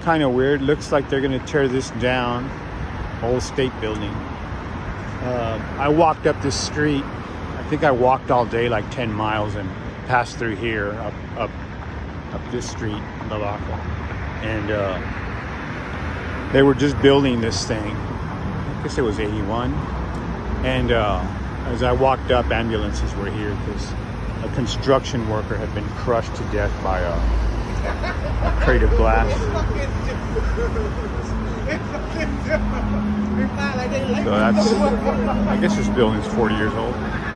kind of weird. Looks like they're gonna tear this down. Old state building. I walked up this street. I think I walked all day, like 10 miles, and passed through here, up this street, Lavaca. And they were just building this thing. I guess it was 81. And as I walked up, ambulances were here because a construction worker had been crushed to death by a crate of glass. So that's, I guess this building's 40 years old.